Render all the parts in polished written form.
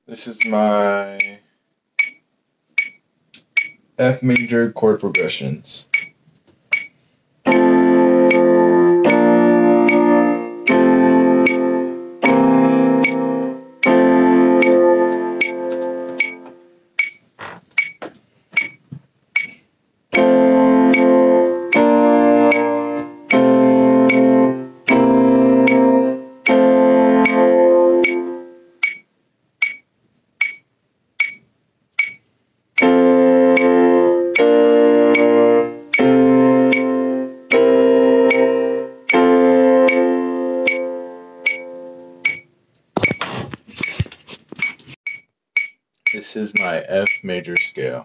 This is my F major chord progressions. This is my F major scale.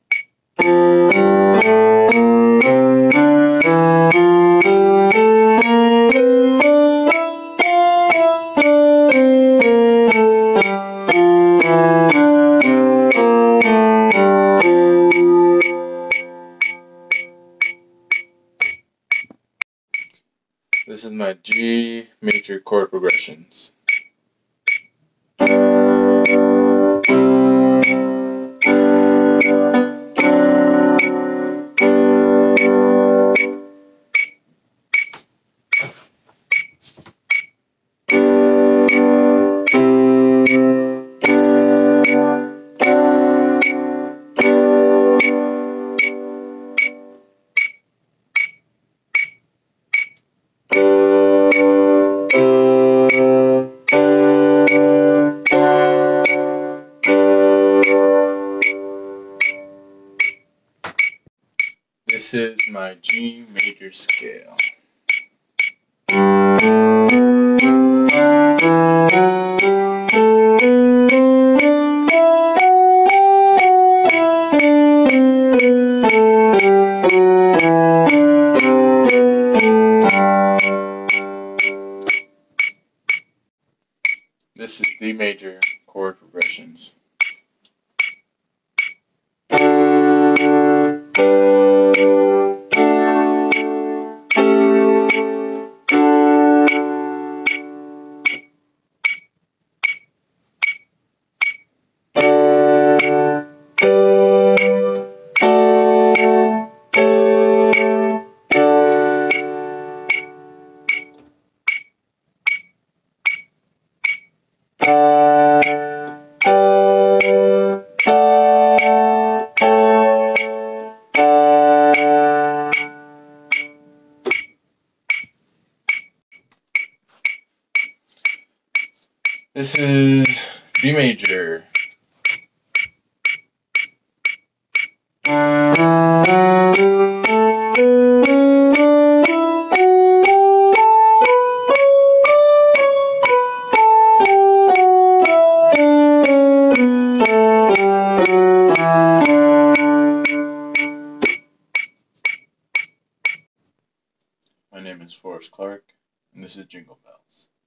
This is my G major chord progressions. This is my G major scale. This is D major chord progressions. This is B major. My name is Forrest Clark, and this is Jingle Bells.